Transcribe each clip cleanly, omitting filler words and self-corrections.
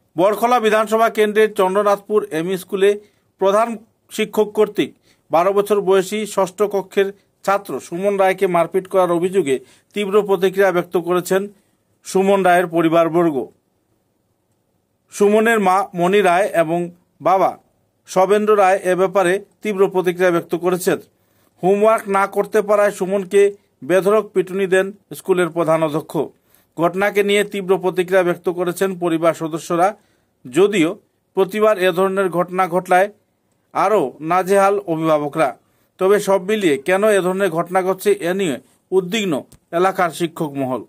বরখলা বিধানসভা কেন্দ্রের চন্দ্রনাথপুর এমই স্কুলে প্রধান শিক্ষক কর্তৃক 12 বছর বয়সী ষষ্ঠ কক্ষের ছাত্র সুমন রায়কে মারপিট করার অভিযোগে তীব্র প্রতিক্রিয়া ব্যক্ত করেছেন সুমন রায়ের পরিবারবর্গ। সুমনের মা মণি রায় এবং বাবা সবেন্দ্র রায় এ ব্যাপারে তীব্র প্রতিক্রিয়া ব্যক্ত করেছেন। হোমওয়ার্ক না করতে পারায় সুমনকে বেধড়ক পিটুনি দেন স্কুলের প্রধান অধ্যক্ষ। ঘটনাকে নিয়ে তীব্র প্রতিক্রিয়া ব্যক্ত করেছেন পরিবার সদস্যরা। যদিও প্রতিবার এ ধরনের ঘটনা ঘটলায় আরও নাজেহাল অভিভাবকরা। তবে সব মিলিয়ে কেন এ ধরনের ঘটনা ঘটছে এ নিয়ে উদ্বিগ্ন এলাকার শিক্ষক মহল।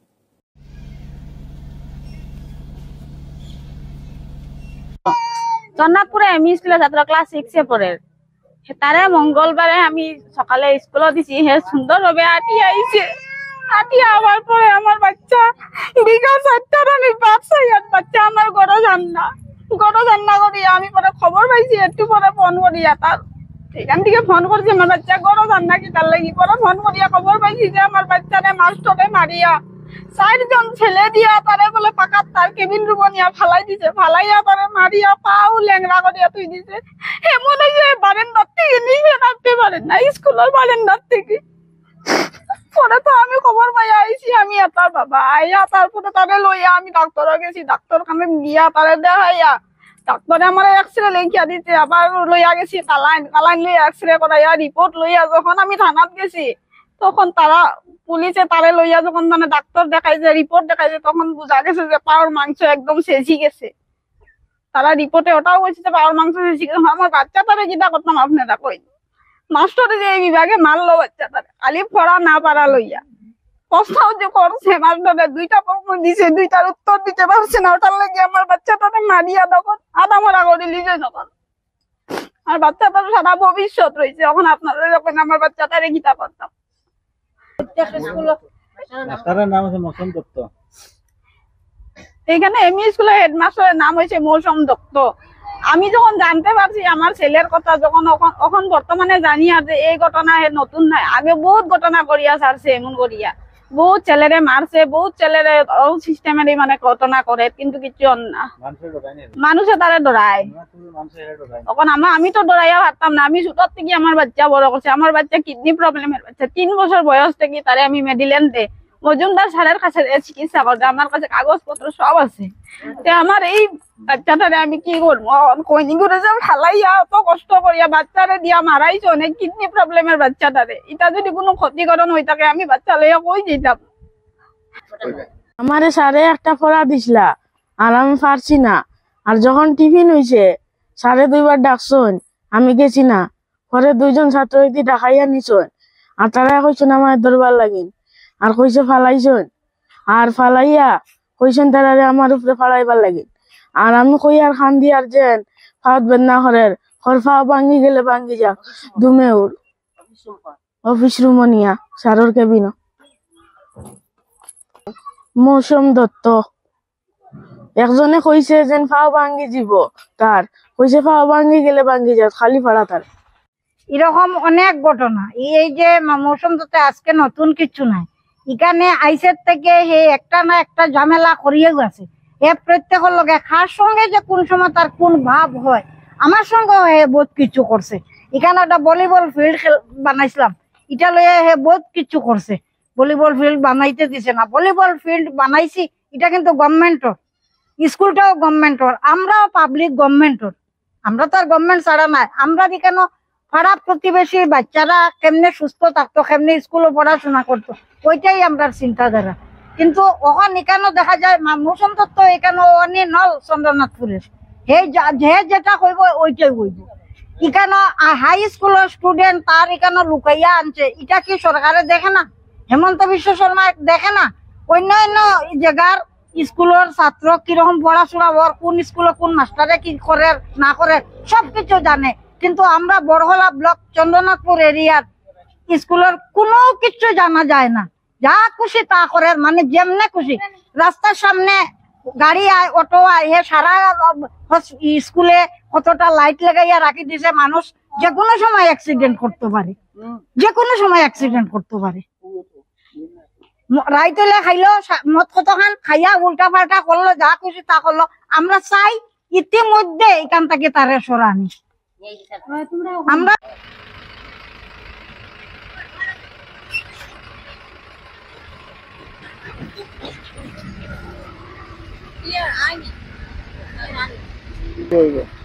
চন্দ্রনাথপুরে এমই স্কুলে ছাত্র ক্লাস 6 পড়ে। তারে মঙ্গলবারে আমি সকালে স্কুলে দিছি, হে সুন্দরভাবে আটি আইছে। আটি আবার পরে আমার বাচ্চা বিকাল 4টার আমি বাচ্চা আমার গড় জান্না করি। আমি পরে খবর পাইছি, একটু পরে ফোন করিয়া তার এখান থেকে ফোন করছি আমার বাচ্চা গড় জান্না কি তার লাগি। পরে ফোন করিয়া খবর পাইছি যে আমার বাচ্চারে মাস্টরে মারিয়া 4 জন ছেলে দিয়া তারে বলে পাকাত তার কেবিন রুম নিয়া ফালাই দিছে। ফালাইয়া তারে মারিয়া পাও ল্যাংড়া করিয়া তুই দিছে। এমন যে বারান্দার থেকে নিচে নামতে পারেন না, স্কুলের বারান্দার থেকে। পরে তো আমি খবর পাইয়া আইছি, আমি তার বাবা আইয়া তারপরে তারে লইয়া আমি ডাক্তারে গেছি। ডাক্তারখানে গিয়া তারে দেখাইয়া ডাক্তারে আমার এক্সরে লেখিয়া দিতে আবার লইয়া গেছি কালাইন লইয়া এক্সরে করাইয়া রিপোর্ট লইয়া যখন আমি থানাত গেছি তখন তারা পুলিশে তারে লইয়া যখন মানে ডাক্তার দেখাইছে রিপোর্ট দেখাইছে তখন বোঝা গেছে যে পাওয়ার মাংস একদম শেষি গেছে। তারা রিপোর্টে ওটাও বলছে যে পাওয়ার মাংস শেষি গেছে। আমার বাচ্চা তারে কিটা করতাম আপনারা কই মাস্টারে যে এই বিভাগে মারলো বাচ্চা তারে খালি পড়া না পারা লইয়া প্রশ্নও যে করছে মাস্টারে 2টা প্রশ্ন দিছে, 2টার উত্তর দিতে পারছে না। ওটার লাগে আমার বাচ্চা তারে মারিয়া তখন আধা মরা করে লিজে তখন আর বাচ্চা তার সারা ভবিষ্যৎ রয়েছে। এখন আপনাদের যখন আমার বাচ্চা তারে কিটা করতাম। এখানে এমই স্কুলের হেডমাস্টারের নাম হয়েছে মৌসুম দত্ত। আমি যখন জানতে পারছি আমার ছেলের কথা যখন বর্তমানে জানি আর যে এই ঘটনা নতুন নাই, আগে বহুত ঘটনা করিয়া ছাড়ছে এমন করিয়া, বহুত ছেলেরে মারছে, বহুত ছেলেরে সিস্টেমেরই মানে ঘটনা করে, কিন্তু কিছু না মানুষে তারে ডরায়। তখন আমি তো ডরাইয়া পারতাম না। আমি ছোটর থেকে আমার বাচ্চা বড় করছে। আমার বাচ্চা কিডনি প্রবলেমের বাচ্চা, 3 বছর বয়স থেকে তারে আমি মেডিলেন দে মজুমদার স্যারের কাছে চিকিৎসা করতে, আমার কাছে কাগজপত্র সব আছে। আমার এই বাচ্চাটারে আমি কি করবো কইনি করে যে ফালাইয়া অত কষ্ট করিয়া বাচ্চারে দিয়া মারাইছো অনেক কিডনি প্রবলেমের বাচ্চাটারে। এটা যদি কোনো ক্ষতিকরণ হয়ে থাকে আমি বাচ্চা লইয়া কই যেতাম। আমারে সাড়ে একটা পড়া দিছিলা আর আমি পারছি না। আর যখন টিফিন হইছে 2:30 ডাকছন, আমি গেছি না। পরে 2 জন ছাত্র ডাকাইয়া নিছন আর তারা কইছেন আমার দরবার লাগিন আর কইছে ফালাইছন আর ফালাইয়া কইছেন তারা আমার উপরে ফালাইবার লাগিন। আর আমি কই আর খান দি আর যেন ফাওয়াত বেদনা করের ফা ভাঙ্গি গেলে ভাঙ্গি যাক দুমেউর অফিস রুমনিয়া সারর কেবিন। মৌসুম দত্ত একজনে কইছে যেন ফাও ভাঙ্গি যাব, তার কইছে ফাও ভাঙ্গি গেলে ভাঙ্গি যাক খালি ফাড়া তার। এরকম অনেক ঘটনা। এই যে মৌসুম দত্ত আজকে নতুন কিছু নাই, এখানে আইসের থেকে হে একটা না একটা ঝামেলা করিয়ে গেছে। এ প্রত্যেকের লগে খার সঙ্গে যে কোন সময় তার কোন ভাব হয়, আমার সঙ্গে হে বহুত কিছু করছে। এখানে একটা ভলিবল ফিল্ড বানাইছিলাম, এটা লইয়া হে বহুত কিছু করছে। ভলিবল ফিল্ড বানাইতে দিছে না, ভলিবল ফিল্ড বানাইছি এটা কিন্তু গভর্নমেন্টর, স্কুলটাও গভর্নমেন্টর, আমরাও পাবলিক গভর্নমেন্টর। আমরা তো আর গভর্নমেন্ট ছাড়া নাই। আমরা কেন পাড়া প্রতিবেশী বাচ্চারা কেমনে সুস্থ থাকতো, কেমনে স্কুলে পড়াশোনা করতো, ওইটাই আমরা চিন্তাধারা। কিন্তু ওখানে এখানে দেখা যায় মৌসুম দত্ত এখানে অনেক নল চন্দ্রনাথপুরের হে যেটা কইব ওইটাই কইব। এখানে হাই স্কুলের স্টুডেন্ট তার এখানে লুকাইয়া আনছে, এটা কি সরকারে দেখে না? হেমন্ত বিশ্ব শর্মা দেখে না? অন্যান্য জায়গার স্কুলের ছাত্র কিরকম পড়াশোনা ওর কোন স্কুলে কোন মাস্টারে কি করে না করে সবকিছু জানে। কিন্তু আমরা বড়হলা ব্লক চন্দ্রনাথপুর এরিয়ার স্কুলের কোনো কিছু জানা যায় না। যা খুশি তা করে, মানে যেমনে খুশি রাস্তার সামনে গাড়ি আয় অটো আয়, হে সারা স্কুলে কতটা লাইট লাগাইয়া রাখি দিছে। মানুষ যে কোনো সময় অ্যাক্সিডেন্ট করতে পারে, যে কোনো সময় অ্যাক্সিডেন্ট করতে পারে। রাইতলে খাইলো মদ কতখান খাইয়া উল্টা পাল্টা করলো, যা খুশি তা করলো। আমরা চাই ইতিমধ্যে এখান থেকে তারে সরানি আমরা হইবে